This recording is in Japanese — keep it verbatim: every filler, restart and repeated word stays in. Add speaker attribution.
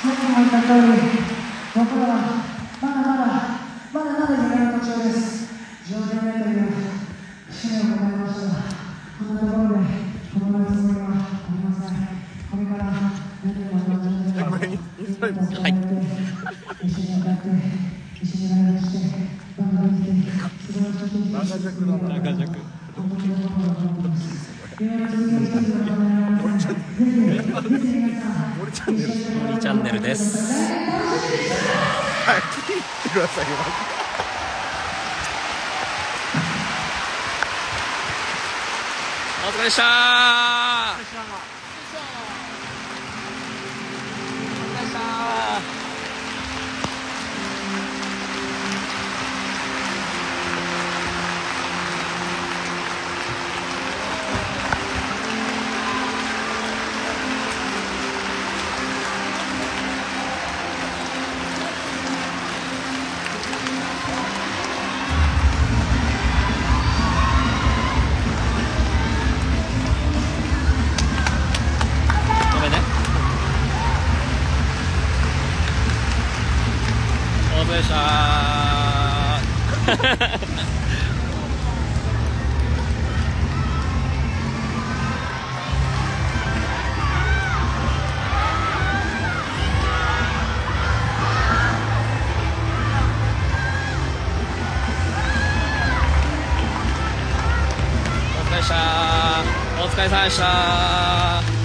Speaker 1: さっきも言った通り、僕らはまだまだ、まだまだ夢の途中です。じゅうよんメートルの節目を迎えましたが、こんなところで止まるつもりはありません。これから何を学んでいくか、はい、一緒に歌って、一緒にライブして、バンドにして、素晴らしい長尺だな。長尺。
Speaker 2: 森チャンネルです。
Speaker 3: はい、聞いてくださいよ。
Speaker 2: お疲れでした。お疲れでした。お疲れでした。お疲れ様でした。